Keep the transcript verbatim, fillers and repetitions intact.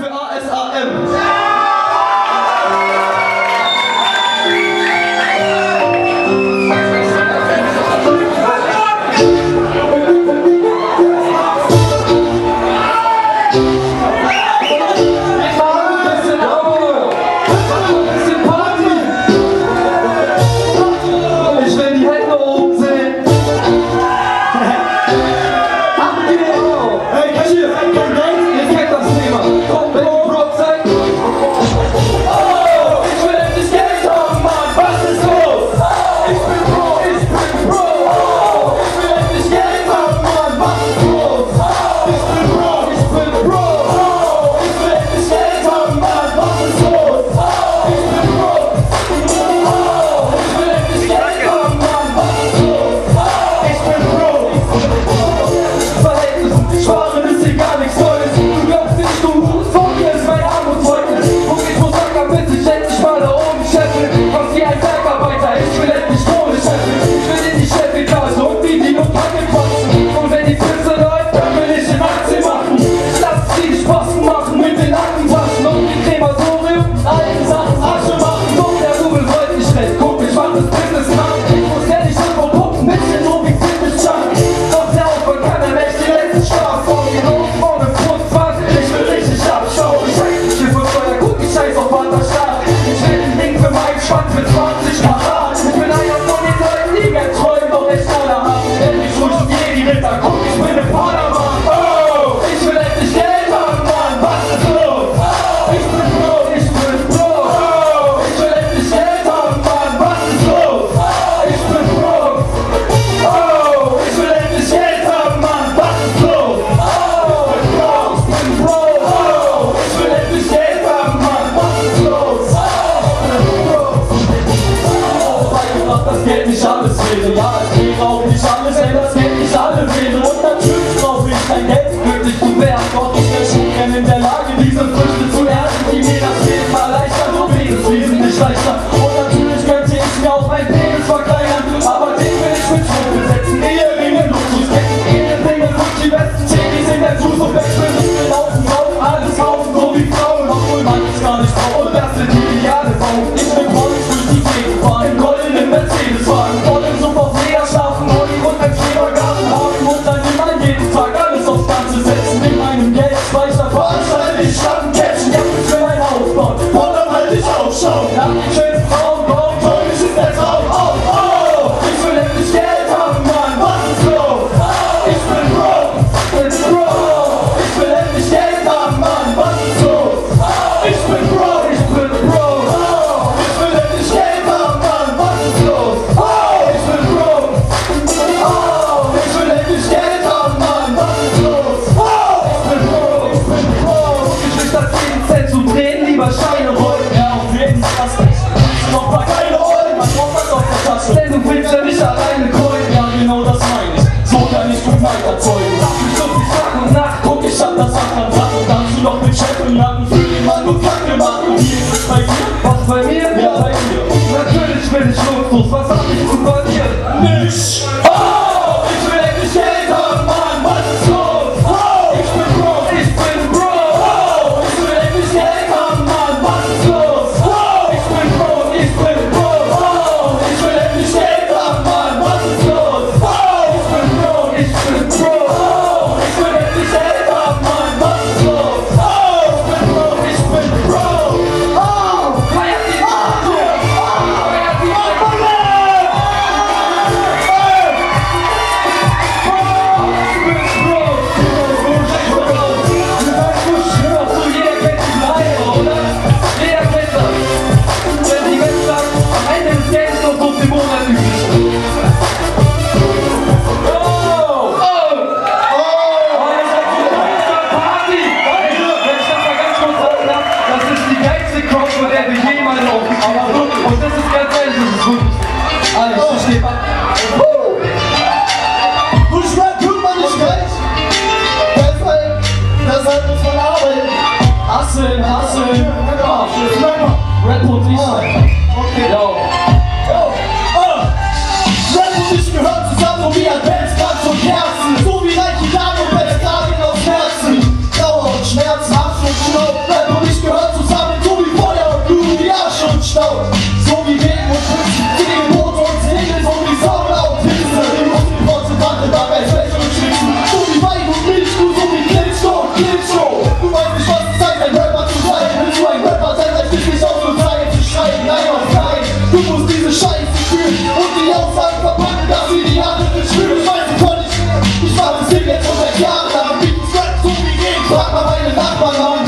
Y A S A M. Ja, es geht auch nicht alles, denn das Geld nicht alle wählen. Und natürlich brauche ich kein Geld, glücklich zu werden. Doch ich wäre schon gern in der Lage, diese Früchte zu ernten, die mir das Leben erleichtern. So wäre es wesentlich leichter. Und natürlich könnte ich mir auch mein Penis verkleinern, aber den will ich mit Schmuck besetzen. Eheringe, Luxusketten, Eheringe, und die besten Chickies in der Juice und wechseln. Ich will laufen, laufen, alles kaufen, so wie Frauen. Obwohl man es gar nicht braucht. Und das sind die Ideale bauen. Ich will Rollen durch die Gegend fahren, im goldenen Mercedes-Wagen. Scheine rollen, ja auf jeden Fall. Noch paar geile Rollen, man braucht was auf der Tasche. Denn du willst ja nicht alleine keulen, ja genau das meine ich. So kann ich gut weiterzeugen. Lass mich so viel Tag und Nacht, guck, ich hab das Sack am Tag. Und kannst du noch mit Chef im Nacken für den Mann und Kacke machen. Wie ist es bei dir? Was bei mir? Ja, bei dir. Natürlich bin ich Luxus, was hab ich zu verlieren? Nicht! Oh, ich will endlich Geld haben, Mann, was ist los? Oh, ich bin broke, ich bin broke. Oh, ich will endlich Geld haben, Mann, was ist los? Oh, ich bin broke, ich bin broke. Oh, ich will endlich Geld haben, Mann, was ist los? Oh, ich bin broke, ich bin broke. Oh, ich will endlich Geld haben, Mann, was ist los? Oh, ich bin broke, ich bin broke. Oh, feiert die Auto! Oh, feiert die Auto! Hasseln, hasseln, ja, Red Bull T-Shirt. Okay, yo. Yo. Uh. Red und ich gehören zusammen wie Adventskranz und Kerzen. So wie reiche Damen und Bettlagen aus Herzen. Trauer und Schmerz, Hass und Schnaub. Du weißt nicht, was es heißt, ein Rapper zu sein. Willst du ein Rapper sein, dann stehst nicht auf und Zeilen zu schreiben. Nein, auf nein, du musst diese Scheiße fühlen und die Aussagen verpacken, dass sie die anderen spüren. Ich weiß, ich konnte nicht mehr, ich war das Ding jetzt schon seit Jahren, aber wie du sagst, so wie geht, frag mal meine Nachbarn auf.